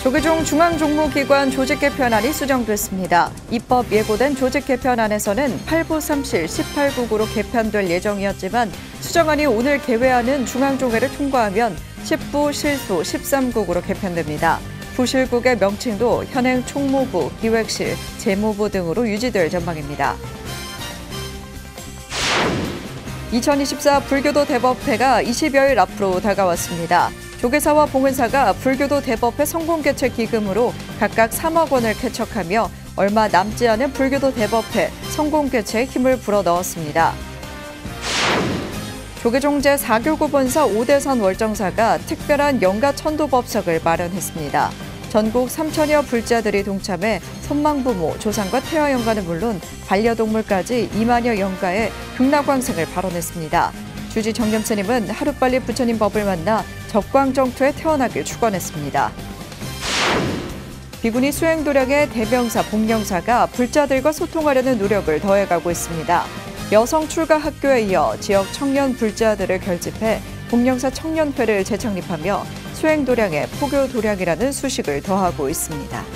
조계종 중앙종무기관 조직 개편안이 수정됐습니다. 입법 예고된 조직 개편안에서는 8부 3실 18국으로 개편될 예정이었지만 수정안이 오늘 개회하는 중앙종회를 통과하면 10부 실소 13국으로 개편됩니다. 부실국의 명칭도 현행 총무부, 기획실, 재무부 등으로 유지될 전망입니다. 2024 불교도 대법회가 20여일 앞으로 다가왔습니다. 조계사와 봉은사가 불교도 대법회 성공개최 기금으로 각각 3억 원을 쾌척하며 얼마 남지 않은 불교도 대법회 성공개최에 힘을 불어넣었습니다. 조계종 제4교구 본사 오대선 월정사가 특별한 영가 천도법석을 마련했습니다. 전국 3천여 불자들이 동참해 선망부모, 조상과 태화 영가는 물론 반려동물까지 2만여 영가에 극락광생을 발언했습니다. 주지 정념스님은 하루빨리 부처님 법을 만나 적광정토에 태어나길 축원했습니다. 비구니 수행도량의 대명사 복령사가 불자들과 소통하려는 노력을 더해가고 있습니다. 여성 출가 학교에 이어 지역 청년 불자들을 결집해 복령사 청년회를 재창립하며 수행도량에 포교도량이라는 수식을 더하고 있습니다.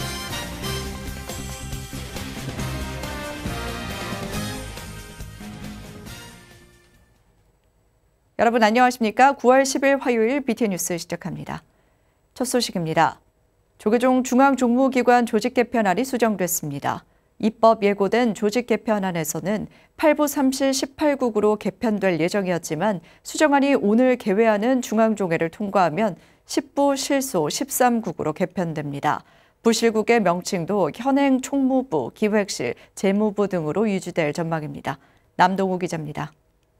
여러분 안녕하십니까? 9월 10일 화요일 BTN 뉴스 시작합니다. 첫 소식입니다. 조계종 중앙종무기관 조직 개편안이 수정됐습니다. 입법 예고된 조직 개편안에서는 8부 3실 18국으로 개편될 예정이었지만 수정안이 오늘 개회하는 중앙종회를 통과하면 10부 실소 13국으로 개편됩니다. 부실국의 명칭도 현행 총무부, 기획실, 재무부 등으로 유지될 전망입니다. 남동우 기자입니다.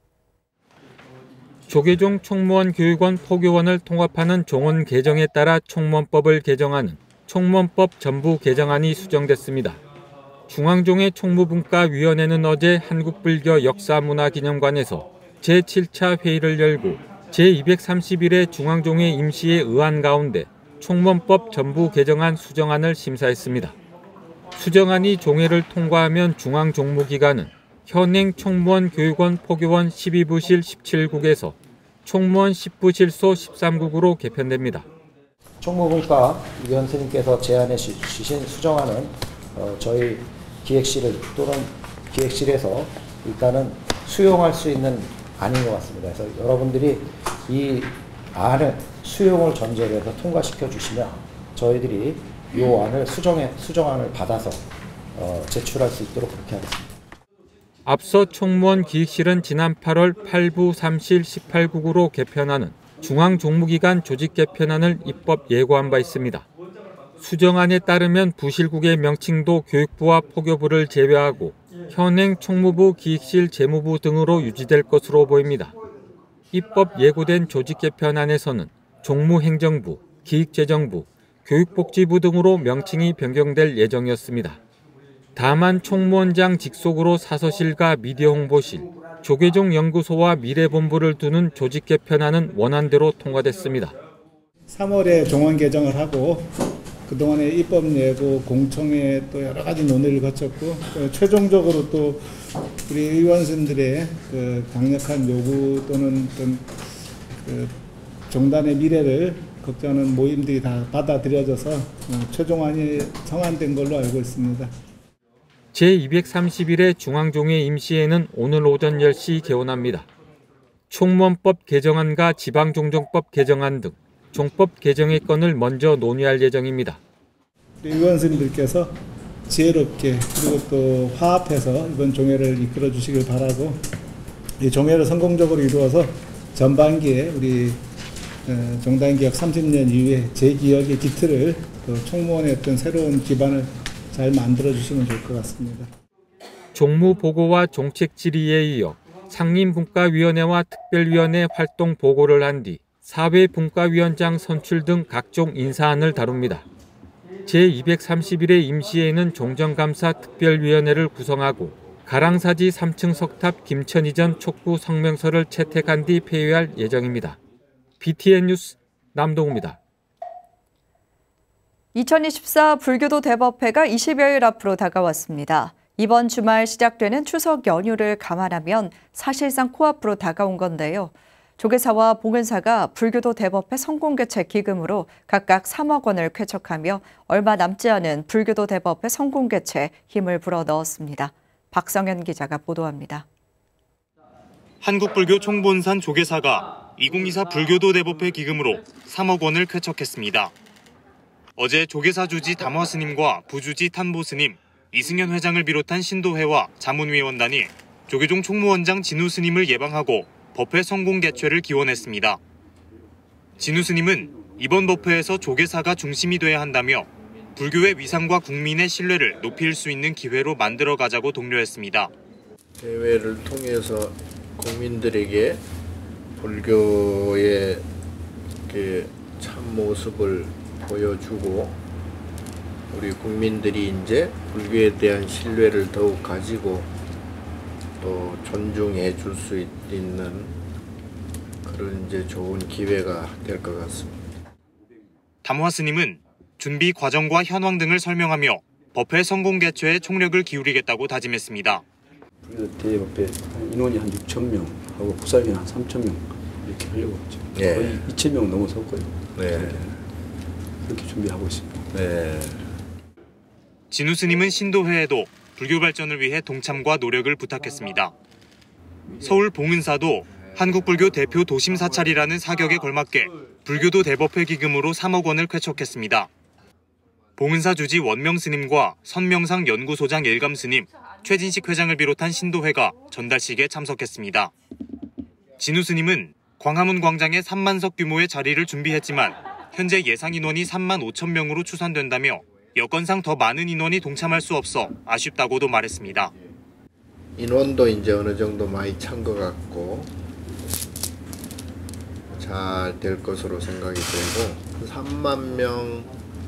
조계종 총무원 교육원 포교원을 통합하는 종원 개정에 따라 총무원법을 개정하는 총무원법 전부 개정안이 수정됐습니다. 중앙종회 총무분과위원회는 어제 한국불교 역사문화기념관에서 제7차 회의를 열고 제231회 중앙종회 임시회 의안 가운데 총무원법 전부 개정안 수정안을 심사했습니다. 수정안이 종회를 통과하면 중앙종무기관은 현행 총무원 교육원 포교원 12부실 17국에서 총무원 10부실소 13국으로 개편됩니다. 총무분과 위원님께서 제안해 주신 수정안은 저희 기획실을 또는 기획실에서 일단은 수용할 수 있는 안인 것 같습니다. 그래서 여러분들이 이 안을 수용을 전제로 해서 통과시켜 주시면 저희들이 이 안을 수정안을 받아서 제출할 수 있도록 그렇게 하겠습니다. 앞서 총무원 기획실은 지난 8월 8부 3실 18국으로 개편하는 중앙종무기관 조직 개편안을 입법 예고한 바 있습니다. 수정안에 따르면 부실국의 명칭도 교육부와 포교부를 제외하고 현행 총무부, 기획실, 재무부 등으로 유지될 것으로 보입니다. 입법 예고된 조직 개편안에서는 종무행정부, 기획재정부, 교육복지부 등으로 명칭이 변경될 예정이었습니다. 다만 총무원장 직속으로 사서실과 미디어 홍보실, 조계종 연구소와 미래본부를 두는 조직 개편안은 원안대로 통과됐습니다. 3월에 종원 개정을 하고 그동안에 입법 예고 공청회 또 여러 가지 논의를 거쳤고 최종적으로 또 우리 의원님들의 강력한 요구 또는 어떤 종단의 미래를 걱정하는 모임들이 다 받아들여져서 최종안이 성안된 걸로 알고 있습니다. 제231회 중앙종회 임시회는 오늘 오전 10시 개원합니다. 총무원법 개정안과 지방종정법 개정안 등 종법 개정의 건을 먼저 논의할 예정입니다. 우리 의원님들께서 지혜롭게 그리고 또 화합해서 이번 종회를 이끌어 주시길 바라고 이 종회를 성공적으로 이루어서 전반기에 우리 종단개혁 30년 이후에 재기혁의 기틀을 총무원의 어떤 새로운 기반을 잘 만들어 주시면 좋을 것 같습니다. 종무보고와 종책질의에 이어 상임분과위원회와 특별위원회 활동 보고를 한 뒤 사회분과위원장 선출 등 각종 인사안을 다룹니다. 제231회 임시회는 종정감사 특별위원회를 구성하고 가랑사지 3층 석탑 김천희 전 촉구 성명서를 채택한 뒤 폐회할 예정입니다. BTN 뉴스 남동우입니다. 2024 불교도 대법회가 20여일 앞으로 다가왔습니다. 이번 주말 시작되는 추석 연휴를 감안하면 사실상 코앞으로 다가온 건데요. 조계사와 봉은사가 불교도 대법회 성공개최 기금으로 각각 3억 원을 쾌척하며 얼마 남지 않은 불교도 대법회 성공개최에 힘을 불어넣었습니다. 박성현 기자가 보도합니다. 한국불교 총본산 조계사가 2024 불교도 대법회 기금으로 3억 원을 쾌척했습니다. 어제 조계사 주지 담화 스님과 부주지 탄보 스님, 이승현 회장을 비롯한 신도회와 자문위원단이 조계종 총무원장 진우 스님을 예방하고 법회 성공 개최를 기원했습니다. 진우 스님은 이번 법회에서 조계사가 중심이 돼야 한다며 불교의 위상과 국민의 신뢰를 높일 수 있는 기회로 만들어가자고 독려했습니다. 대회를 통해서 국민들에게 불교의 참 모습을 보여주고 우리 국민들이 이제 불교에 대한 신뢰를 더욱 가지고 또 존중해 줄 수 있는 그런 이제 좋은 기회가 될 것 같습니다. 담화 스님은 준비 과정과 현황 등을 설명하며 법회 성공 개최에 총력을 기울이겠다고 다짐했습니다. 불교도 대법회 인원이 한 6,000명 하고 국사위원 한 3,000명 이렇게 하려고 했죠. 네. 거의 2,000명 넘어섰고요. 네. 그렇게 준비하고 있습니다. 네. 진우 스님은 신도회에도 불교 발전을 위해 동참과 노력을 부탁했습니다. 서울 봉은사도 한국불교 대표 도심 사찰이라는 사격에 걸맞게 불교도 대법회 기금으로 3억 원을 쾌척했습니다. 봉은사 주지 원명 스님과 선명상 연구소장 일감 스님, 최진식 회장을 비롯한 신도회가 전달식에 참석했습니다. 진우 스님은 광화문 광장에 3만석 규모의 자리를 준비했지만 현재 예상 인원이 3만 5천 명으로 추산된다며 여건상 더 많은 인원이 동참할 수 없어 아쉽다고도 말했습니다. 인원도 이제 어느 정도 많이 찬 것 같고 잘 될 것으로 생각이 되고 3만 명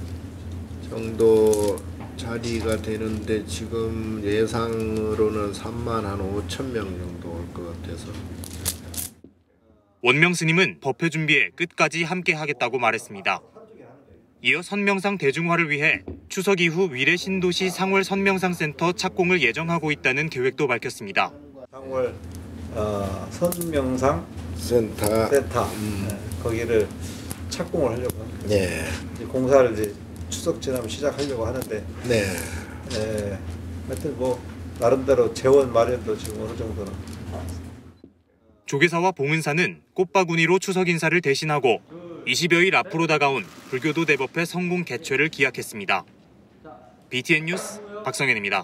정도 자리가 되는데 지금 예상으로는 3만 한 5천 명 정도 올 것 같아서. 원명 스님은 법회 준비에 끝까지 함께 하겠다고 말했습니다. 이어 선명상 대중화를 위해 추석 이후 위례 신도시 상월 선명상 센터 착공을 예정하고 있다는 계획도 밝혔습니다. 상월 선명상 센터. 거기를 착공을 하려고 합니다. 네. 이제 공사를 이제 추석 지나면 시작하려고 하는데, 네. 하여튼 뭐 나름대로 재원 마련도 지금 어느 정도는. 조계사와 봉은사는 꽃바구니로 추석 인사를 대신하고 20여일 앞으로 다가온 불교도 대법회 성공 개최를 기약했습니다. BTN 뉴스 박성현입니다.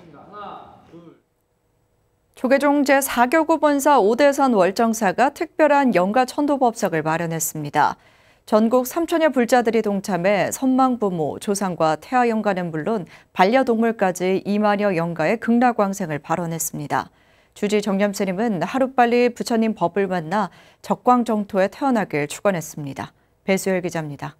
조계종 제4교구 본사 오대선 월정사가 특별한 영가 천도법석을 마련했습니다. 전국 3천여 불자들이 동참해 선망부모, 조상과 태아 영가는 물론 반려동물까지 2만여 영가의 극락광생을 발언했습니다. 주지 정념스님은 하루빨리 부처님 법을 만나 적광정토에 태어나길 축원했습니다. 배수열 기자입니다.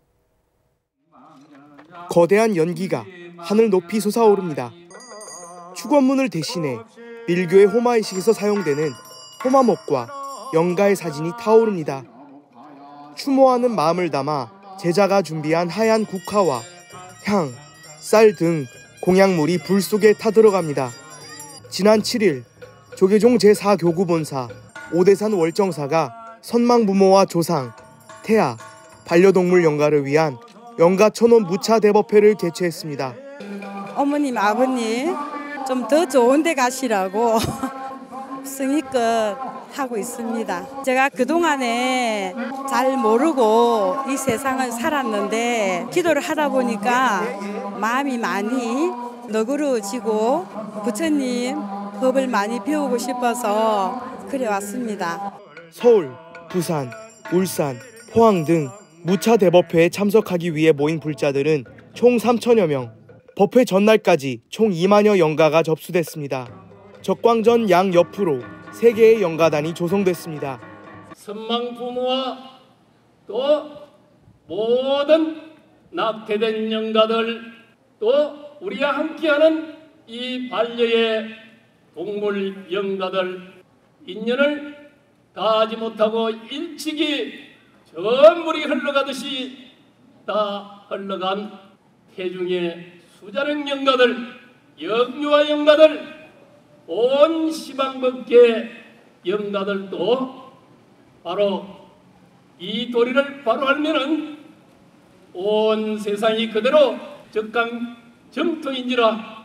거대한 연기가 하늘 높이 솟아오릅니다. 축원문을 대신해 밀교의 호마의식에서 사용되는 호마목과 영가의 사진이 타오릅니다. 추모하는 마음을 담아 제자가 준비한 하얀 국화와 향, 쌀 등 공약물이 불 속에 타들어갑니다. 지난 7일 조계종 제4교구 본사 오대산 월정사가 선망부모와 조상, 태아, 반려동물 영가를 위한 영가 천원 무차 대법회를 개최했습니다. 어머님, 아버님 좀 더 좋은 데 가시라고 성의껏 하고 있습니다. 제가 그동안에 잘 모르고 이 세상을 살았는데 기도를 하다 보니까 마음이 많이 너그러워지고 부처님 법을 많이 배우고 싶어서 그래 왔습니다. 서울, 부산, 울산, 포항 등 무차 대법회에 참석하기 위해 모인 불자들은 총 3천여 명, 법회 전날까지 총 2만여 영가가 접수됐습니다. 적광전 양 옆으로 3개의 영가단이 조성됐습니다. 선망부모와 또 모든 낙태된 영가들 또 우리와 함께하는 이 반려의 동물 영가들 인연을 다하지 못하고 일찍이 전물이 흘러가듯이 다 흘러간 태중의 수자령 영가들, 영유아 영가들, 온 시방법계 영가들도 바로 이 도리를 바로 알면은 온 세상이 그대로 적강정토인지라.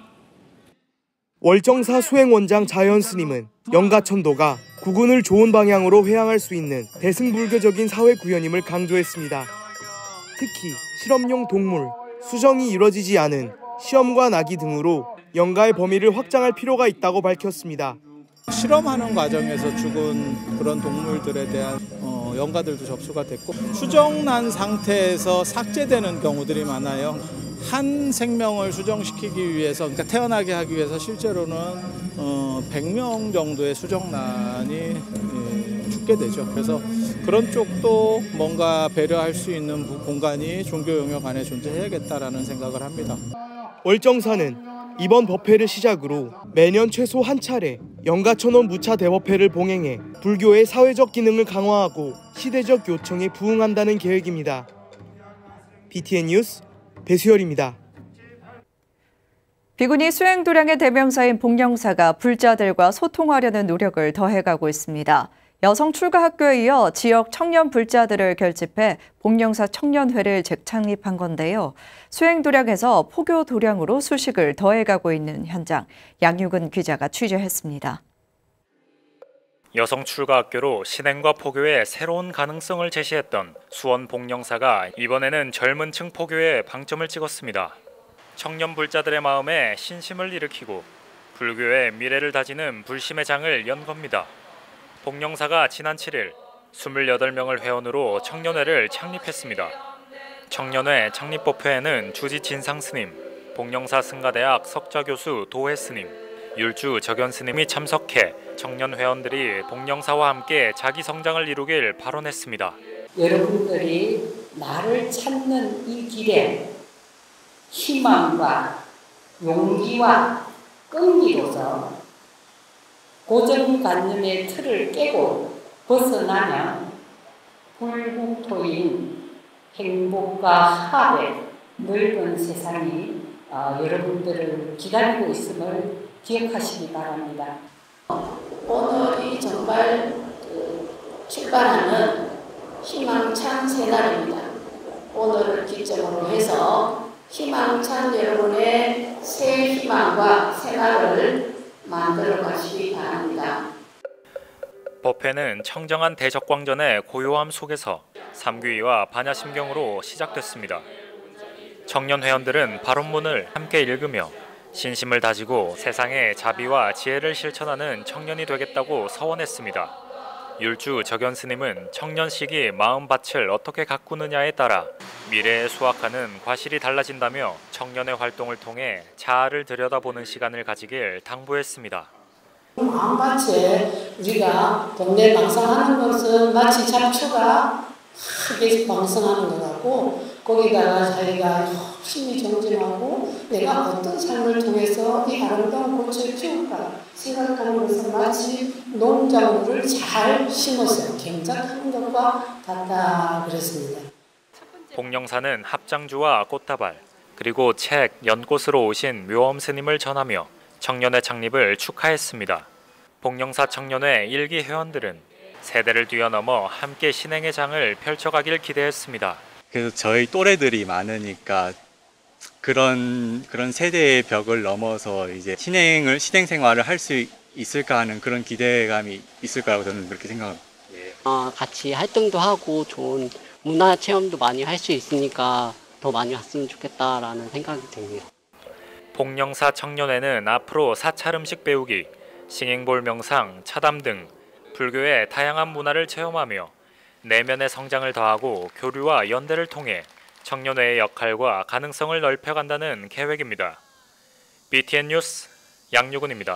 월정사 수행원장 자연 스님은 영가천도가 국운을 좋은 방향으로 회항할 수 있는 대승불교적인 사회 구현임을 강조했습니다. 특히 실험용 동물, 수정이 이루어지지 않은 시험과 나기 등으로 영가의 범위를 확장할 필요가 있다고 밝혔습니다. 실험하는 과정에서 죽은 그런 동물들에 대한 영가들도 접수가 됐고 수정난 상태에서 삭제되는 경우들이 많아요. 한 생명을 수정시키기 위해서, 그러니까 태어나게 하기 위해서 실제로는 100명 정도의 수정난이 죽게 되죠. 그래서 그런 쪽도 뭔가 배려할 수 있는 공간이 종교 영역 안에 존재해야겠다라는 생각을 합니다. 월정사는 이번 법회를 시작으로 매년 최소 한 차례 영가천원 무차 대법회를 봉행해 불교의 사회적 기능을 강화하고 시대적 요청에 부응한다는 계획입니다. BTN 뉴스 배수열입니다. 비구니 수행도량의 대명사인 복령사가 불자들과 소통하려는 노력을 더해가고 있습니다. 여성 출가학교에 이어 지역 청년 불자들을 결집해 복령사 청년회를 재창립한 건데요. 수행도량에서 포교도량으로 수식을 더해가고 있는 현장, 양유근 기자가 취재했습니다. 여성 출가학교로 신행과 포교의 새로운 가능성을 제시했던 수원 복령사가 이번에는 젊은 층 포교에 방점을 찍었습니다. 청년 불자들의 마음에 신심을 일으키고 불교의 미래를 다지는 불심의 장을 연 겁니다. 복령사가 지난 7일 28명을 회원으로 청년회를 창립했습니다. 청년회 창립법회에는 주지 진상스님, 복령사 승가대학 석좌교수 도혜스님, 율주 적연스님이 참석해 청년 회원들이 복령사와 함께 자기 성장을 이루길 발언했습니다. 여러분들이 나를 찾는 이 길에 희망과 용기와 끈기로서 고정관념의 틀을 깨고 벗어나면 불국토인 행복과 화합의 넓은 세상이 여러분들을 기다리고 있음을 기억하시기 바랍니다. 오늘이 정말 출발하는 희망찬 새날입니다. 오늘을 기점으로 해서 희망찬 여러분의 새 희망과 새날을 만들어 가시기 바랍니다. 법회는 청정한 대적광전의 고요함 속에서 삼귀와 반야심경으로 시작됐습니다. 청년 회원들은 발언문을 함께 읽으며 신심을 다지고 세상의 자비와 지혜를 실천하는 청년이 되겠다고 서원했습니다. 율주 적연스님은 청년 시기 마음밭을 어떻게 가꾸느냐에 따라 미래에 수확하는 과실이 달라진다며 청년의 활동을 통해 자아를 들여다보는 시간을 가지길 당부했습니다. 마음밭에 우리가 동네 방송하는 것은 마치 잡초가 크게 방송하는 것 같고 거기다가 자기가 심히 정진하고 내가 어떤 삶을 통해서 이 아름다운 꽃을 피울까 생각하는 것은 마치 농작물을 잘 심어서 경작하는 것과 같다 그랬습니다. 복령사는 합장주와 꽃다발 그리고 책, 연꽃으로 오신 묘엄 스님을 전하며 청년회 창립을 축하했습니다. 복령사 청년회 1기 회원들은 세대를 뛰어넘어 함께 신행의 장을 펼쳐가길 기대했습니다. 그래서 저희 또래들이 많으니까 그런 세대의 벽을 넘어서 이제 신행 생활을 할 수 있을까 하는 그런 기대감이 있을 거라고 저는 그렇게 생각합니다. 같이 활동도 하고 좋은 문화 체험도 많이 할 수 있으니까 더 많이 왔으면 좋겠다라는 생각이 듭니다. 복령사 청년회는 앞으로 사찰 음식 배우기, 싱잉볼 명상, 차담 등 불교의 다양한 문화를 체험하며 내면의 성장을 더하고 교류와 연대를 통해 청년회의 역할과 가능성을 넓혀간다는 계획입니다. BTN 뉴스 양유근입니다.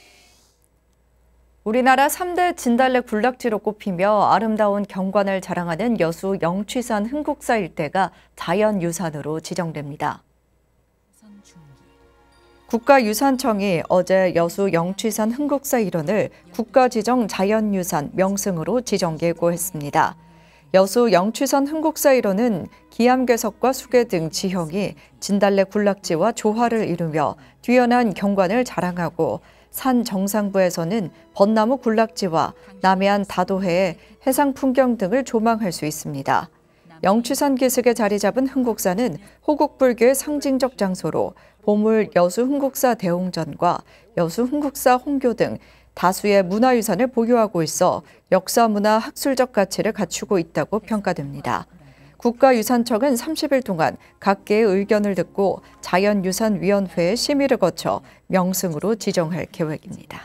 우리나라 3대 진달래 군락지로 꼽히며 아름다운 경관을 자랑하는 여수 영취산 흥국사 일대가 자연유산으로 지정됩니다. 국가유산청이 어제 여수 영취산 흥국사 일원을 국가지정 자연유산 명승으로 지정 예고했습니다. 여수 영취산 흥국사 일원은 기암괴석과 수계 등 지형이 진달래 군락지와 조화를 이루며 뛰어난 경관을 자랑하고 산 정상부에서는 벚나무 군락지와 남해안 다도해의 해상 풍경 등을 조망할 수 있습니다. 영취산 기슭에 자리 잡은 흥국사는 호국불교의 상징적 장소로 보물 여수 흥국사 대홍전과 여수 흥국사 홍교 등 다수의 문화유산을 보유하고 있어 역사문화 학술적 가치를 갖추고 있다고 평가됩니다. 국가유산청은 30일 동안 각계의 의견을 듣고 자연유산위원회의 심의를 거쳐 명승으로 지정할 계획입니다.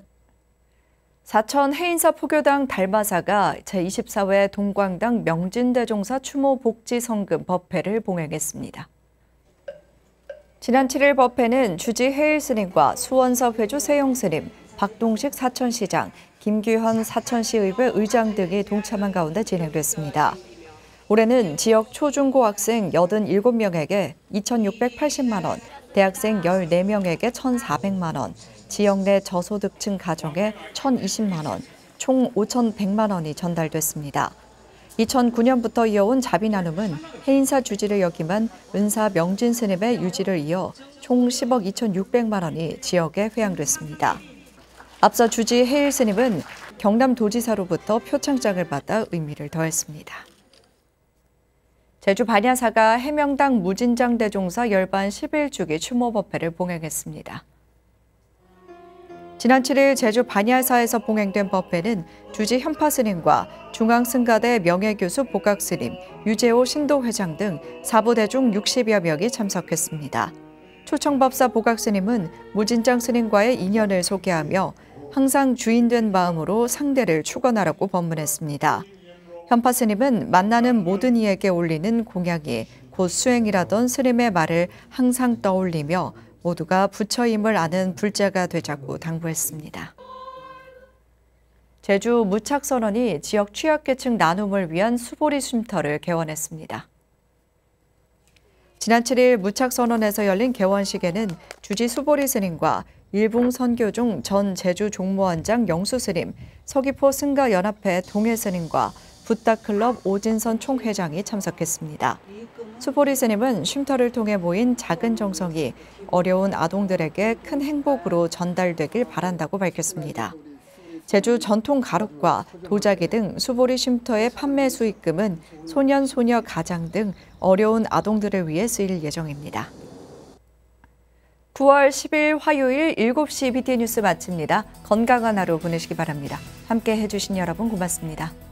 사천 해인사 포교당 달마사가 제24회 동광당 명진대종사 추모 복지 성금 법회를 봉행했습니다. 지난 7일 법회는 주지 해일 스님과 수원서 회주 세용 스님, 박동식 사천시장, 김규현 사천시의회 의장 등이 동참한 가운데 진행됐습니다. 올해는 지역 초중고 학생 87명에게 2,680만 원, 대학생 14명에게 1,400만 원, 지역 내 저소득층 가정에 1,020만 원, 총 5,100만 원이 전달됐습니다. 2009년부터 이어온 자비 나눔은 해인사 주지를 역임한 은사 명진 스님의 유지를 이어 총 10억 2,600만 원이 지역에 회양됐습니다. 앞서 주지 해일 스님은 경남도지사로부터 표창장을 받아 의미를 더했습니다. 제주 반야사가 해명당 무진장 대종사 열반 11주기 추모법회를 봉행했습니다. 지난 7일 제주 반야사에서 봉행된 법회는 주지 현파스님과 중앙승가대 명예교수 복학스님, 유재호 신도회장 등 사부대중 60여 명이 참석했습니다. 초청법사 복학스님은 무진장 스님과의 인연을 소개하며 항상 주인된 마음으로 상대를 축원하라고 법문했습니다. 현파 스님은 만나는 모든 이에게 올리는 공양이 곧 수행이라던 스님의 말을 항상 떠올리며 모두가 부처임을 아는 불자가 되자고 당부했습니다. 제주 무착선원이 지역 취약계층 나눔을 위한 수보리 쉼터를 개원했습니다. 지난 7일 무착선원에서 열린 개원식에는 주지 수보리 스님과 일봉 선교중 전 제주 종무원장 영수 스님, 서귀포 승가연합회 동해 스님과 붓다클럽 오진선 총회장이 참석했습니다. 수보리 스님은 쉼터를 통해 모인 작은 정성이 어려운 아동들에게 큰 행복으로 전달되길 바란다고 밝혔습니다. 제주 전통 가룻과 도자기 등 수보리 쉼터의 판매 수익금은 소년, 소녀, 가장 등 어려운 아동들을 위해 쓰일 예정입니다. 9월 10일 화요일 7시 BTN 뉴스 마칩니다. 건강한 하루 보내시기 바랍니다. 함께 해주신 여러분 고맙습니다.